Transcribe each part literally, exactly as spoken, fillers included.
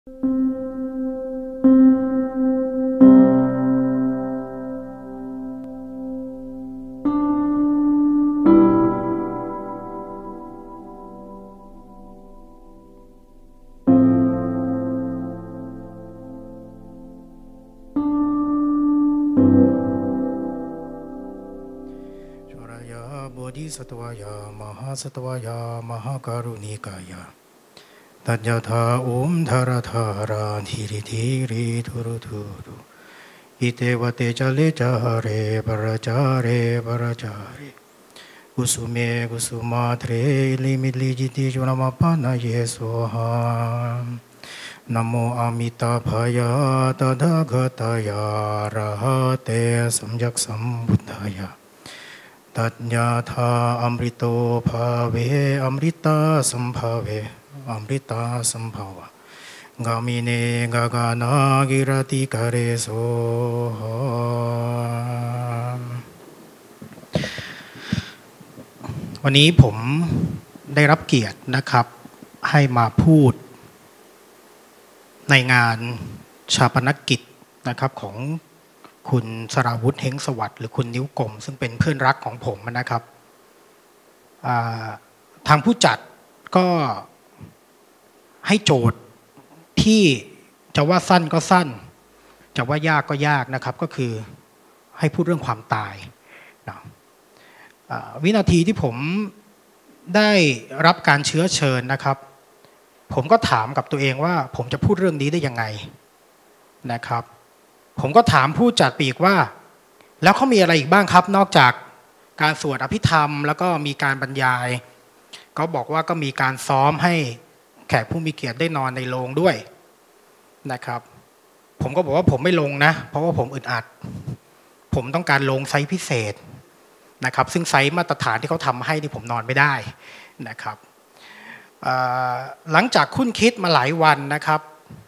สัตวายามหาสัตวายามหาการุณิกายาตัญญาธาอุมธารธาราธิริธิริทุรุทุรุอิเตวเตจเลจาเรปรจาเรปรจาเรกุสุเมกุสุมาเทรลิมิลิจิติจุนามปนาเยโสหะนะโมอะมิตาภายาตถาคตายาระหะเตสัมยักสัมพุทธายาตัญญาธาอมริโตภาเวอมริตาสัมภาเวอมริตาสัมภาวะกามิเนกากานากิรติกะเรโสวันนี้ผมได้รับเกียรตินะครับให้มาพูดในงานชาปนกิจนะครับของคุณสราวุธเฮงสวัสดิ์หรือคุณนิ้วกลมซึ่งเป็นเพื่อนรักของผมนะครับทางผู้จัดก็ให้โจทย์ที่จะว่าสั้นก็สั้นจะว่ายากก็ยากนะครับก็คือให้พูดเรื่องความตายนะวินาทีที่ผมได้รับการเชื้อเชิญนะครับผมก็ถามกับตัวเองว่าผมจะพูดเรื่องนี้ได้ยังไงนะครับผมก็ถามผู้จัดปีกว่าแล้วเขามีอะไรอีกบ้างครับนอกจากการสวดอภิธรรมแล้วก็มีการบรรยายเขาบอกว่าก็มีการซ้อมให้แขกผู้มีเกียรติได้นอนในโรงด้วยนะครับผมก็บอกว่าผมไม่ลงนะเพราะว่าผมอึดอัดผมต้องการลงไซส์พิเศษนะครับซึ่งไซส์มาตรฐานที่เขาทำให้นี่ผมนอนไม่ได้นะครับหลังจากคุ้นคิดมาหลายวันนะครับ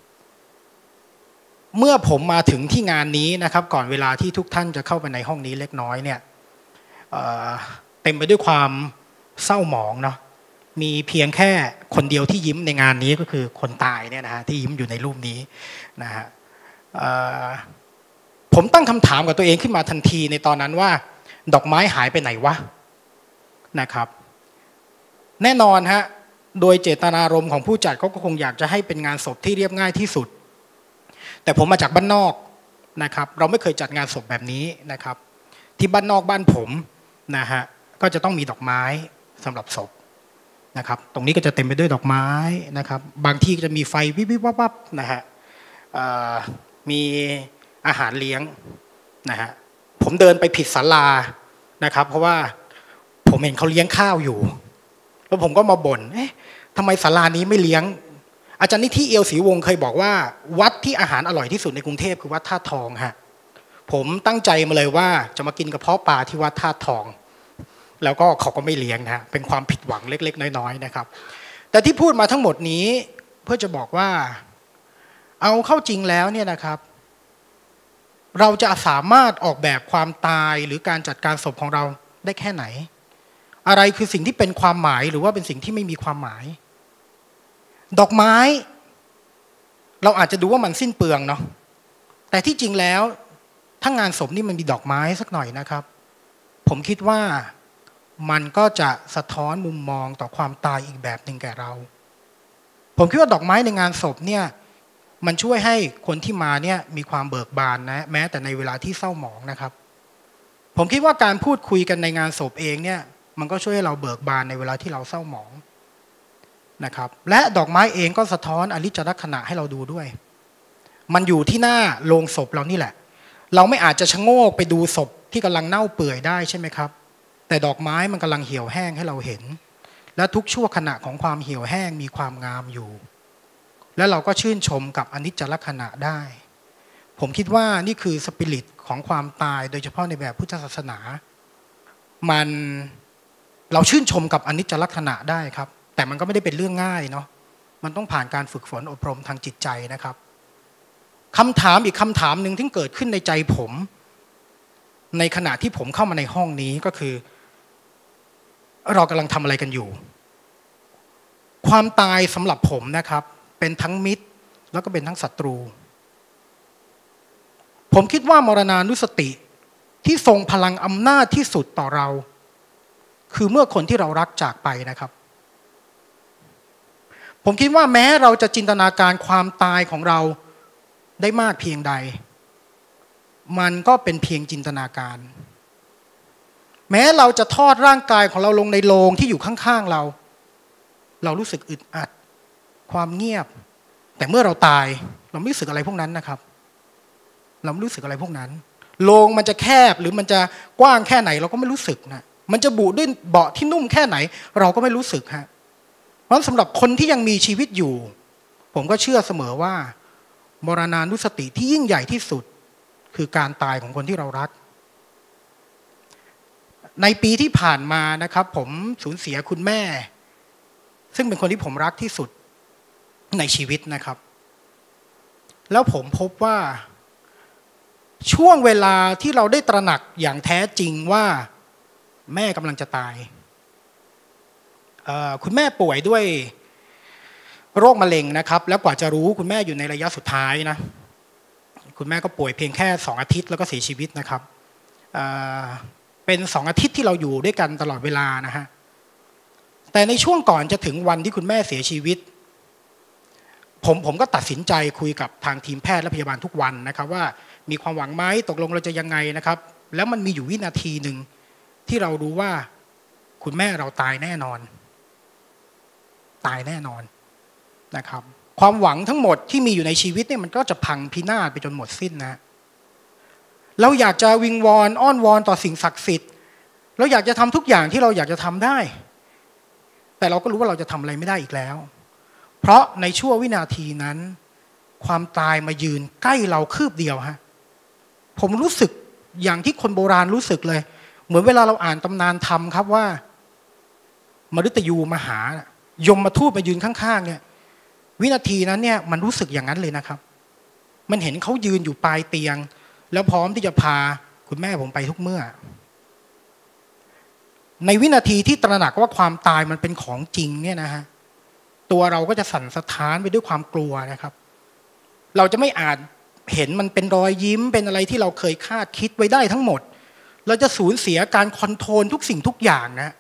เมื่อผมมาถึงที่งานนี้นะครับก่อนเวลาที่ทุกท่านจะเข้าไปในห้องนี้เล็กน้อยเนี่ย เอ่อ เต็มไปด้วยความเศร้าหมองเนาะมีเพียงแค่คนเดียวที่ยิ้มในงานนี้ก็คือคนตายเนี่ยนะฮะที่ยิ้มอยู่ในรูปนี้นะฮะผมตั้งคำถามกับตัวเองขึ้นมาทันทีในตอนนั้นว่าดอกไม้หายไปไหนวะนะครับแน่นอนฮะโดยเจตนารมณ์ของผู้จัดเขาก็คงอยากจะให้เป็นงานศพที่เรียบง่ายที่สุดแต่ผมมาจากบ้านนอกนะครับเราไม่เคยจัดงานศพแบบนี้นะครับที่บ้านนอกบ้านผมนะฮะก็จะต้องมีดอกไม้สำหรับศพนะครับตรงนี้ก็จะเต็มไปด้วยดอกไม้นะครับบางที่จะมีไฟวิบวิบวับวับนะฮะมีอาหารเลี้ยงนะฮะผมเดินไปผิดศาลานะครับเพราะว่าผมเห็นเขาเลี้ยงข้าวอยู่แล้วผมก็มาบ่นเอ๊ะทำไมศาลานี้ไม่เลี้ยงอาจารย์นิธิเอียวศรีวงศ์เคยบอกว่าวัดที่อาหารอร่อยที่สุดในกรุงเทพคือวัดท่าทองฮะผมตั้งใจมาเลยว่าจะมากินกระเพาะปลาที่วัดท่าทองแล้วก็เขาก็ไม่เลี้ยงนะฮะเป็นความผิดหวังเล็กๆน้อยๆนะครับแต่ที่พูดมาทั้งหมดนี้เพื่อจะบอกว่าเอาเข้าจริงแล้วเนี่ยนะครับเราจะสามารถออกแบบความตายหรือการจัดการศพของเราได้แค่ไหนอะไรคือสิ่งที่เป็นความหมายหรือว่าเป็นสิ่งที่ไม่มีความหมายดอกไม้เราอาจจะดูว่ามันสิ้นเปลืองเนาะแต่ที่จริงแล้วถ้างานศพนี่มันมีดอกไม้สักหน่อยนะครับผมคิดว่ามันก็จะสะท้อนมุมมองต่อความตายอีกแบบหนึ่งแก่เราผมคิดว่าดอกไม้ในงานศพเนี่ยมันช่วยให้คนที่มาเนี่ยมีความเบิกบานนะแม้แต่ในเวลาที่เศร้าหมองนะครับผมคิดว่าการพูดคุยกันในงานศพเองเนี่ยมันก็ช่วยให้เราเบิกบานในเวลาที่เราเศร้าหมองนะครับและดอกไม้เองก็สะท้อนอนิจจลักษณะให้เราดูด้วยมันอยู่ที่หน้าโลงศพเรานี่แหละเราไม่อาจจะชะโงกไปดูศพที่กำลังเน่าเปื่อยได้ใช่ไหมครับแต่ดอกไม้มันกำลังเหี่ยวแห้งให้เราเห็นและทุกชั่วขณะของความเหี่ยวแห้งมีความงามอยู่และเราก็ชื่นชมกับอนิจจลักษณะได้ผมคิดว่านี่คือสปิริตของความตายโดยเฉพาะในแบบพุทธศาสนามันเราชื่นชมกับอนิจจลักษณะได้ครับแต่มันก็ไม่ได้เป็นเรื่องง่ายเนาะมันต้องผ่านการฝึกฝนอบรมทางจิตใจนะครับคำถามอีกคำถามหนึ่งที่เกิดขึ้นในใจผมในขณะที่ผมเข้ามาในห้องนี้ก็คือเรากำลังทำอะไรกันอยู่ความตายสำหรับผมนะครับเป็นทั้งมิตรแล้วก็เป็นทั้งศัตรู ผมคิดว่ามรณานุสติที่ทรงพลังอำนาจที่สุดต่อเราคือเมื่อคนที่เรารักจากไปนะครับผมคิดว่าแม้เราจะจินตนาการความตายของเราได้มากเพียงใดมันก็เป็นเพียงจินตนาการแม้เราจะทอดร่างกายของเราลงในโลงที่อยู่ข้างๆเราเรารู้สึกอึดอัดความเงียบแต่เมื่อเราตายเราไม่รู้สึกอะไรพวกนั้นนะครับเราไม่รู้สึกอะไรพวกนั้นโลงมันจะแคบหรือมันจะกว้างแค่ไหนเราก็ไม่รู้สึกนะมันจะบุด้วยเบาะที่นุ่มแค่ไหนเราก็ไม่รู้สึกฮะเพราะสำหรับคนที่ยังมีชีวิตอยู่ผมก็เชื่อเสมอว่ามรณานุสติที่ยิ่งใหญ่ที่สุดคือการตายของคนที่เรารักในปีที่ผ่านมานะครับผมสูญเสียคุณแม่ซึ่งเป็นคนที่ผมรักที่สุดในชีวิตนะครับแล้วผมพบว่าช่วงเวลาที่เราได้ตระหนักอย่างแท้จริงว่าแม่กำลังจะตายคุณแม่ป่วยด้วยโรคมะเร็งนะครับแล้วกว่าจะรู้คุณแม่อยู่ในระยะสุดท้ายนะคุณแม่ก็ป่วยเพียงแค่สองอาทิตย์แล้วก็เสียชีวิตนะครับเป็นสองอาทิตย์ที่เราอยู่ด้วยกันตลอดเวลานะฮะแต่ในช่วงก่อนจะถึงวันที่คุณแม่เสียชีวิตผมผมก็ตัดสินใจคุยกับทางทีมแพทย์และพยาบาลทุกวันนะครับว่ามีความหวังไหมตกลงเราจะยังไงนะครับแล้วมันมีอยู่วินาทีหนึ่งที่เรารู้ว่าคุณแม่เราตายแน่นอนตายแน่นอนนะครับความหวังทั้งหมดที่มีอยู่ในชีวิตเนี่ยมันก็จะพังพินาศไปจนหมดสิ้นนะเราอยากจะวิงวอนอ้อนวอนต่อสิ่งศักดิ์สิทธิ์เราอยากจะทำทุกอย่างที่เราอยากจะทำได้แต่เราก็รู้ว่าเราจะทำอะไรไม่ได้อีกแล้วเพราะในชั่ววินาทีนั้นความตายมายืนใกล้เราคืบเดียวฮะผมรู้สึกอย่างที่คนโบราณรู้สึกเลยเหมือนเวลาเราอ่านตำนานธรรมครับว่ามฤตยูมาหายมมาทูตมายืนข้างๆเนี่ยวินาทีนั้นเนี่ยมันรู้สึกอย่างนั้นเลยนะครับมันเห็นเขายืนอยู่ปลายเตียงแล้วพร้อมที่จะพาคุณแม่ผมไปทุกเมื่อในวินาทีที่ตระหนักว่าความตายมันเป็นของจริงเนี่ยนะฮะตัวเราก็จะสั่นสะท้านไปด้วยความกลัวนะครับเราจะไม่อาจเห็นมันเป็นรอยยิ้มเป็นอะไรที่เราเคยคาดคิดไว้ได้ทั้งหมดเราจะสูญเสียการคอนโทรลทุกสิ่งทุกอย่างนะ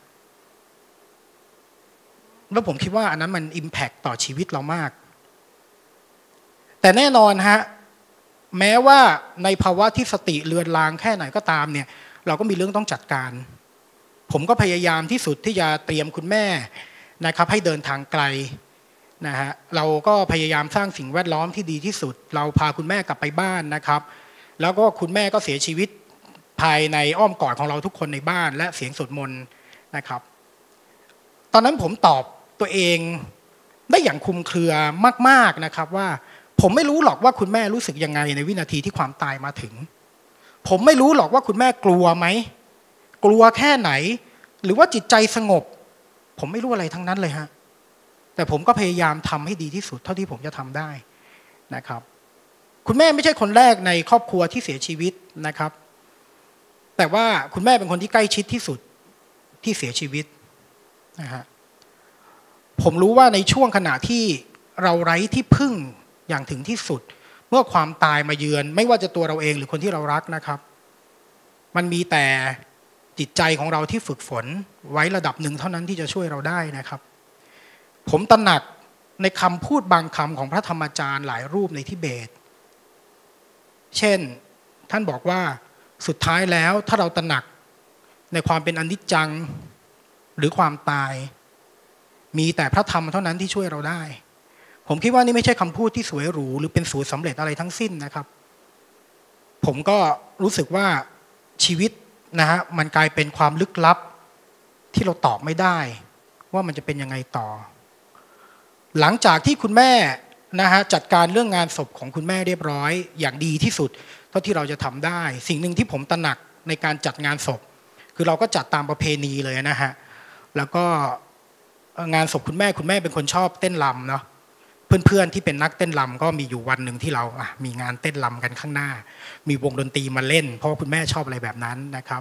แล้วผมคิดว่าอันนั้นมันอิมแพคต่อชีวิตเรามากแต่แน่นอนฮะแม้ว่าในภาวะที่สติเลือนลางแค่ไหนก็ตามเนี่ยเราก็มีเรื่องต้องจัดการผมก็พยายามที่สุดที่จะเตรียมคุณแม่นะครับให้เดินทางไกลนะฮะเราก็พยายามสร้างสิ่งแวดล้อมที่ดีที่สุดเราพาคุณแม่กลับไปบ้านนะครับแล้วก็คุณแม่ก็เสียชีวิตภายในอ้อมกอดของเราทุกคนในบ้านและเสียงสวดมนต์นะครับตอนนั้นผมตอบตัวเองได้อย่างคลุมเครือมากๆนะครับว่าผมไม่รู้หรอกว่าคุณแม่รู้สึกยังไงในวินาทีที่ความตายมาถึงผมไม่รู้หรอกว่าคุณแม่กลัวไหมกลัวแค่ไหนหรือว่าจิตใจสงบผมไม่รู้อะไรทั้งนั้นเลยฮะแต่ผมก็พยายามทำให้ดีที่สุดเท่าที่ผมจะทำได้นะครับคุณแม่ไม่ใช่คนแรกในครอบครัวที่เสียชีวิตนะครับแต่ว่าคุณแม่เป็นคนที่ใกล้ชิดที่สุดที่เสียชีวิตนะฮะผมรู้ว่าในช่วงขณะที่เราไร้ที่พึ่งอย่างถึงที่สุดเมื่อความตายมาเยือนไม่ว่าจะตัวเราเองหรือคนที่เรารักนะครับมันมีแต่จิตใจของเราที่ฝึกฝนไว้ระดับหนึ่งเท่านั้นที่จะช่วยเราได้นะครับผมตระหนักในคำพูดบางคำของพระธรรมอาจารย์หลายรูปในทิเบตเช่นท่านบอกว่าสุดท้ายแล้วถ้าเราตระหนักในความเป็นอนิจจังหรือความตายมีแต่พระธรรมเท่านั้นที่ช่วยเราได้ผมคิดว่านี่ไม่ใช่คำพูดที่สวยหรูหรือเป็นสูตรสำเร็จอะไรทั้งสิ้นนะครับผมก็รู้สึกว่าชีวิตนะฮะมันกลายเป็นความลึกลับที่เราตอบไม่ได้ว่ามันจะเป็นยังไงต่อหลังจากที่คุณแม่นะฮะจัดการเรื่องงานศพของคุณแม่เรียบร้อยอย่างดีที่สุดเท่าที่เราจะทำได้สิ่งหนึ่งที่ผมตระหนักในการจัดงานศพคือเราก็จัดตามประเพณีเลยนะฮะแล้วก็งานศพคุณแม่คุณแม่เป็นคนชอบเต้นรำเนาะเพื่อนๆที่เป็นนักเต้นรำก็มีอยู่วันหนึ่งที่เราอ่ะมีงานเต้นรำกันข้างหน้ามีวงดนตรีมาเล่นเพราะว่าคุณแม่ชอบอะไรแบบนั้นนะครับ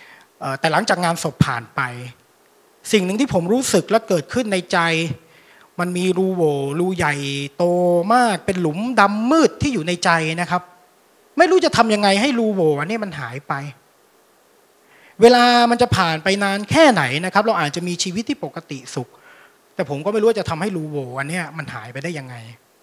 แต่หลังจากงานศพผ่านไปสิ่งหนึ่งที่ผมรู้สึกและเกิดขึ้นในใจมันมีรูโหว่รูใหญ่โตมากเป็นหลุมดำมืดที่อยู่ในใจนะครับไม่รู้จะทำยังไงให้รูโหว่อันนี้มันหายไปเวลามันจะผ่านไปนานแค่ไหนนะครับเราอาจจะมีชีวิตที่ปกติสุขแต่ผมก็ไม่รู้จะทำให้รูโหว่อันนี้มันหายไปได้ยังไง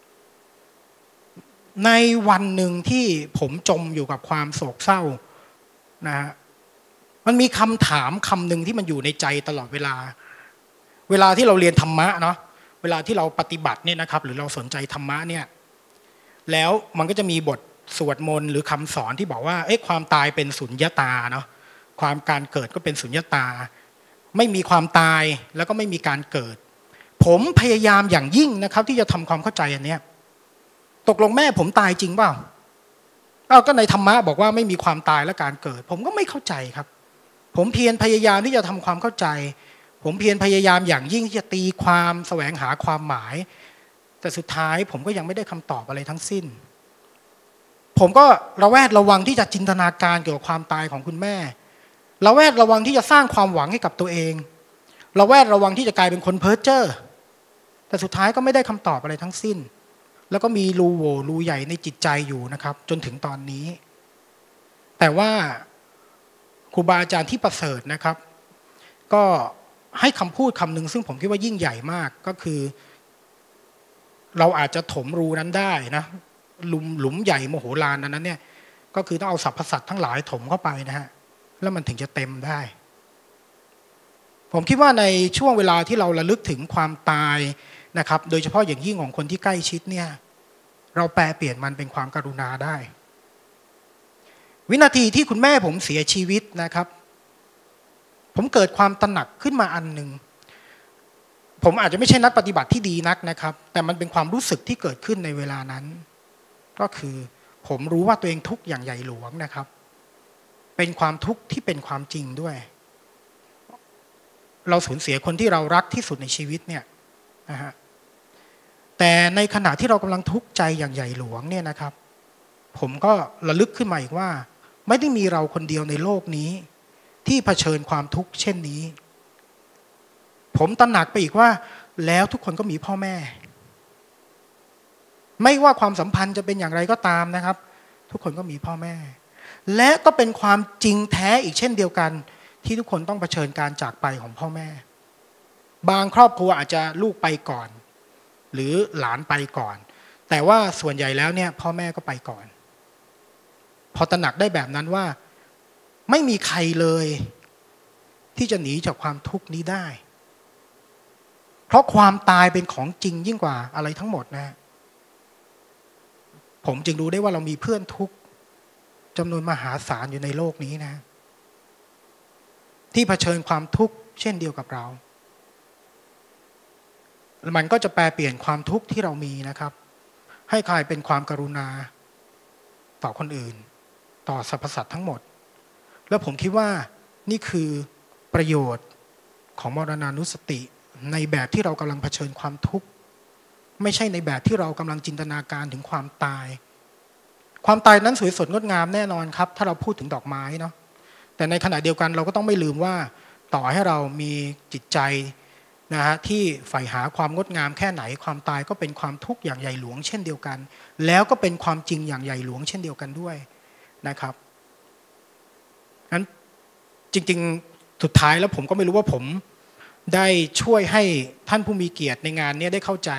ในวันหนึ่งที่ผมจมอยู่กับความโศกเศร้านะฮะมันมีคำถามคำหนึ่งที่มันอยู่ในใจตลอดเวลาเวลาที่เราเรียนธรรมะเนาะเวลาที่เราปฏิบัติเนี่ยนะครับหรือเราสนใจธรรมะเนี่ยแล้วมันก็จะมีบทสวดมนต์หรือคำสอนที่บอกว่าเอ๊ะความตายเป็นสุญญตาเนาะความการเกิดก็เป็นสุญญตาไม่มีความตายแล้วก็ไม่มีการเกิดผมพยายามอย่างยิ่งนะครับที่จะทำความเข้าใจอันเนี้ยตกลงแม่ผมตายจริงเปล่าอ้าวก็ในธรรมะบอกว่าไม่มีความตายและการเกิดผมก็ไม่เข้าใจครับผมเพียรพยายามที่จะทำความเข้าใจผมเพียรพยายามอย่างยิ่งที่จะตีความแสวงหาความหมายแต่สุดท้ายผมก็ยังไม่ได้คำตอบอะไรทั้งสิ้นผมก็ระแวดระวังที่จะจินตนาการเกี่ยวกับความตายของคุณแม่ระแวดระวังที่จะสร้างความหวังให้กับตัวเองระแวดระวังที่จะกลายเป็นคนเพ้อเจ้อแต่สุดท้ายก็ไม่ได้คำตอบอะไรทั้งสิ้นแล้วก็มีรูโหว่รูใหญ่ในจิตใจอยู่นะครับจนถึงตอนนี้แต่ว่าครูบาอาจารย์ที่ประเสริฐนะครับก็ให้คำพูดคำหนึ่งซึ่งผมคิดว่ายิ่งใหญ่มากก็คือเราอาจจะถมรูนั้นได้นะหลุมหลุมใหญ่โมโหลานนั้นเนี่ยก็คือต้องเอาสรรพสัตว์ทั้งหลายถมเข้าไปนะฮะแล้วมันถึงจะเต็มได้ผมคิดว่าในช่วงเวลาที่เราระลึกถึงความตายนะครับโดยเฉพาะอย่างยิ่งของคนที่ใกล้ชิดเนี่ยเราแปลเปลี่ยนมันเป็นความกรุณาได้วินาทีที่คุณแม่ผมเสียชีวิตนะครับผมเกิดความตระหนักขึ้นมาอันหนึ่งผมอาจจะไม่ใช่นักปฏิบัติที่ดีนักนะครับแต่มันเป็นความรู้สึกที่เกิดขึ้นในเวลานั้นก็คือผมรู้ว่าตัวเองทุกข์อย่างใหญ่หลวงนะครับเป็นความทุกข์ที่เป็นความจริงด้วยเราสูญเสียคนที่เรารักที่สุดในชีวิตเนี่ยนะฮะแต่ในขณะที่เรากำลังทุกข์ใจอย่างใหญ่หลวงเนี่ยนะครับผมก็ระลึกขึ้นมาอีกว่าไม่ได้มีเราคนเดียวในโลกนี้ที่เผชิญความทุกข์เช่นนี้ผมตระหนักไปอีกว่าแล้วทุกคนก็มีพ่อแม่ไม่ว่าความสัมพันธ์จะเป็นอย่างไรก็ตามนะครับทุกคนก็มีพ่อแม่และก็เป็นความจริงแท้อีกเช่นเดียวกันที่ทุกคนต้องเผชิญการจากไปของพ่อแม่บางครอบครัวอาจจะลูกไปก่อนหรือหลานไปก่อนแต่ว่าส่วนใหญ่แล้วเนี่ยพ่อแม่ก็ไปก่อนพอตระหนักได้แบบนั้นว่าไม่มีใครเลยที่จะหนีจากความทุกข์นี้ได้เพราะความตายเป็นของจริงยิ่งกว่าอะไรทั้งหมดนะผมจึงรู้ได้ว่าเรามีเพื่อนทุกข์จำนวนมหาศาลอยู่ในโลกนี้นะที่เผชิญความทุกข์เช่นเดียวกับเรามันก็จะแปลเปลี่ยนความทุกข์ที่เรามีนะครับให้กลายเป็นความกรุณาต่อคนอื่นต่อสรรพสัตว์ทั้งหมดแล้วผมคิดว่านี่คือประโยชน์ของมรณานุสติในแบบที่เรากำลังเผชิญความทุกข์ไม่ใช่ในแบบที่เรากำลังจินตนาการถึงความตายความตายนั้นสวยสดงดงามแน่นอนครับถ้าเราพูดถึงดอกไม้เนาะแต่ในขณะเดียวกันเราก็ต้องไม่ลืมว่าต่อให้เรามีจิตใจนะฮะที่ใฝ่หาความงดงามแค่ไหนความตายก็เป็นความทุกข์อย่างใหญ่หลวงเช่นเดียวกันแล้วก็เป็นความจริงอย่างใหญ่หลวงเช่นเดียวกันด้วยนะครับงั้นจริงๆสุดท้ายแล้วผมก็ไม่รู้ว่าผมได้ช่วยให้ท่านผู้มีเกียรติในงานนี้ได้เข้าใจ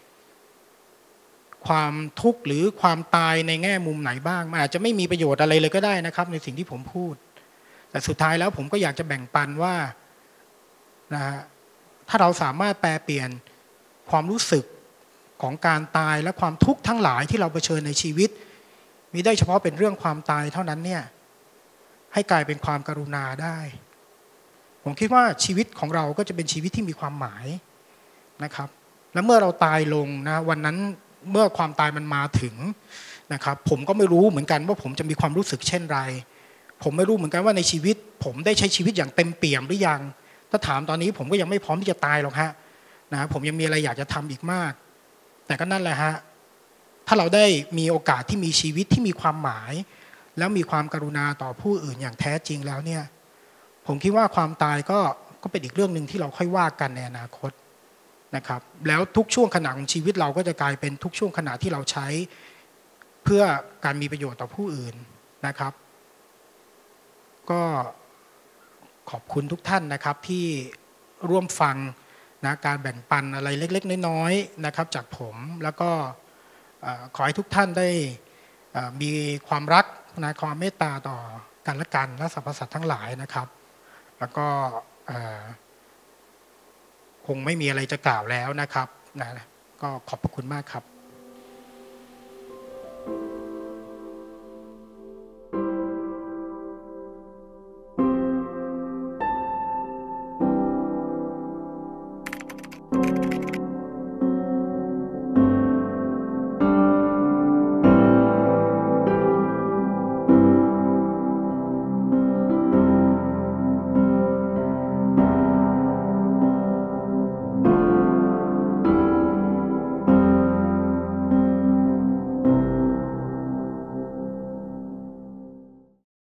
ความทุกข์หรือความตายในแง่มุมไหนบ้างมันอาจจะไม่มีประโยชน์อะไรเลยก็ได้นะครับในสิ่งที่ผมพูดแต่สุดท้ายแล้วผมก็อยากจะแบ่งปันว่านะฮะถ้าเราสามารถแปลเปลี่ยนความรู้สึกของการตายและความทุกข์ทั้งหลายที่เราเผชิญในชีวิตมิได้เฉพาะเป็นเรื่องความตายเท่านั้นเนี่ยให้กลายเป็นความกรุณาได้ผมคิดว่าชีวิตของเราก็จะเป็นชีวิตที่มีความหมายนะครับและเมื่อเราตายลงนะวันนั้นเมื่อความตายมันมาถึงนะครับผมก็ไม่รู้เหมือนกันว่าผมจะมีความรู้สึกเช่นไรผมไม่รู้เหมือนกันว่าในชีวิตผมได้ใช้ชีวิตอย่างเต็มเปี่ยมหรือยังถ้าถามตอนนี้ผมก็ยังไม่พร้อมที่จะตายหรอกฮะนะผมยังมีอะไรอยากจะทำอีกมากแต่ก็นั่นแหละฮะถ้าเราได้มีโอกาสที่มีชีวิตที่มีความหมายแล้วมีความกรุณาต่อผู้อื่นอย่างแท้จริงแล้วเนี่ยผมคิดว่าความตายก็ก็เป็นอีกเรื่องนึงที่เราค่อยว่ากันในอนาคตนะครับแล้วทุกช่วงขณะของชีวิตเราก็จะกลายเป็นทุกช่วงขณะที่เราใช้เพื่อการมีประโยชน์ต่อผู้อื่นนะครับก็ขอบคุณทุกท่านนะครับที่ร่วมฟังนะการแบ่งปันอะไรเล็กๆน้อยๆนะครับจากผมแล้วก็ขอให้ทุกท่านได้มีความรักนะความเมตตาต่อกันและกันและสรรพสัตว์ทั้งหลายนะครับแล้วก็คงไม่มีอะไรจะกล่าวแล้วนะครับนะก็ขอบพระคุณมากครับ